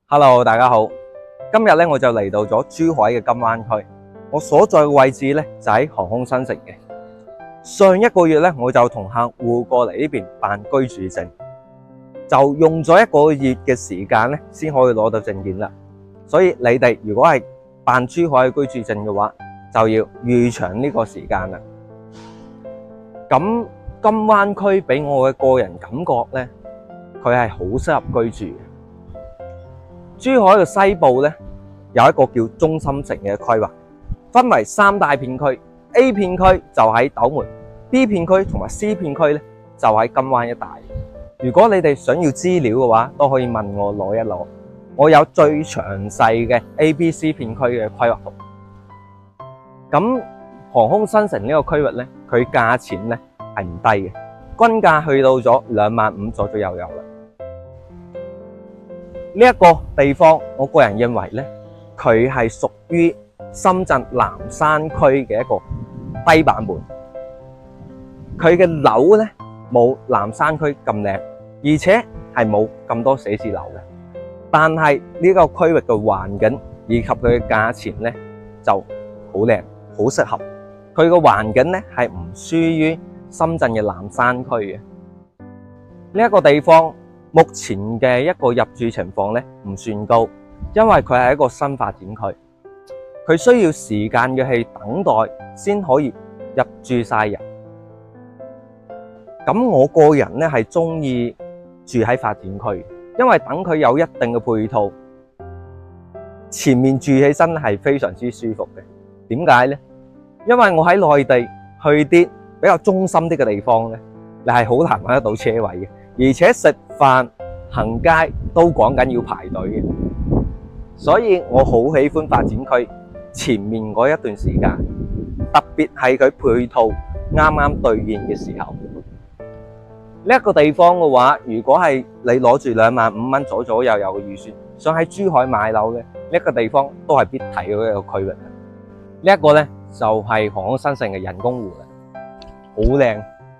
Hello，大家好。今日咧我就嚟到咗珠海嘅金灣區，我所在嘅位置咧就喺航空新城嘅。上一個月咧我就同客戶過嚟呢邊辦居住證，就用咗1個月嘅時間咧先可以攞到證件啦。所以你哋如果係辦珠海嘅居住證嘅話，就要預長呢個時間啦。咁金灣區俾我嘅個人感覺咧，佢係好適合居住嘅。珠海嘅西部咧有一個叫中心城嘅規劃，分為3大片區。A 片區就喺斗門， B 片區同埋 C 片區咧就喺金灣一帶。如果你哋想要資料嘅話，都可以問我攞一攞，我有最詳細嘅 A、B、C 片區嘅規劃圖。咁航空新城呢個區域咧，佢價錢咧係唔低嘅，均價去到咗25000左右有啦。呢一個地方，我個人認為咧，佢係屬於深圳南山區嘅一個低版本。佢嘅樓咧冇南山區咁靚，而且係冇咁多寫字樓嘅。但係呢個區域嘅環境以及佢嘅價錢咧就好靚，好適合。佢嘅環境咧係唔輸於深圳嘅南山區嘅。呢一個地方目前嘅一個入住情況咧唔算高，因為佢係一個新發展區，佢需要時間嘅係等待先可以入住晒人。咁我個人咧係中意住喺發展區，因為等佢有一定嘅配套，前面住起身係非常之舒服嘅。點解呢？因為我喺內地去啲比較中心啲嘅地方咧，你係好難揾得到車位嘅。而且食飯行街都講緊要排隊嘅，所以我好喜歡發展區前面嗰一段時間，特別係佢配套啱啱兌現嘅時候。呢一個地方嘅話，如果係你攞住25000蚊左右嘅預算，想喺珠海買樓嘅呢一個地方都係必睇嘅一個區域。呢一個咧就係航空新城嘅人工湖啦，好靚。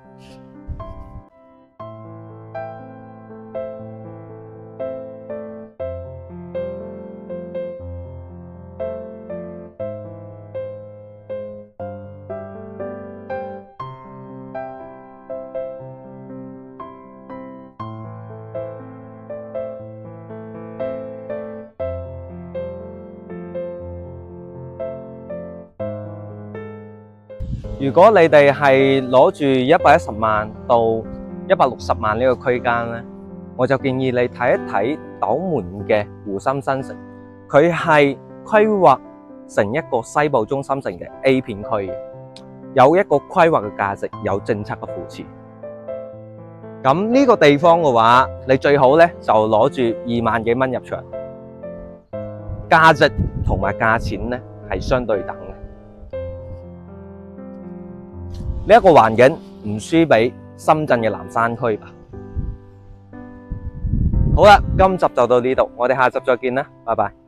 如果你哋係攞住110萬到160萬呢個區間咧，我就建議你睇一睇斗門嘅湖心新城，佢係規劃成一個西部中心城嘅 A 片區，有一個規劃嘅價值，有政策嘅扶持。咁呢個地方嘅話，你最好咧就攞住2萬幾蚊入場，價值同埋價錢咧係相對等嘅。呢一個環境唔輸俾深圳嘅南山區吧。好啦，今集就到呢度，我哋下集再見啦，拜拜。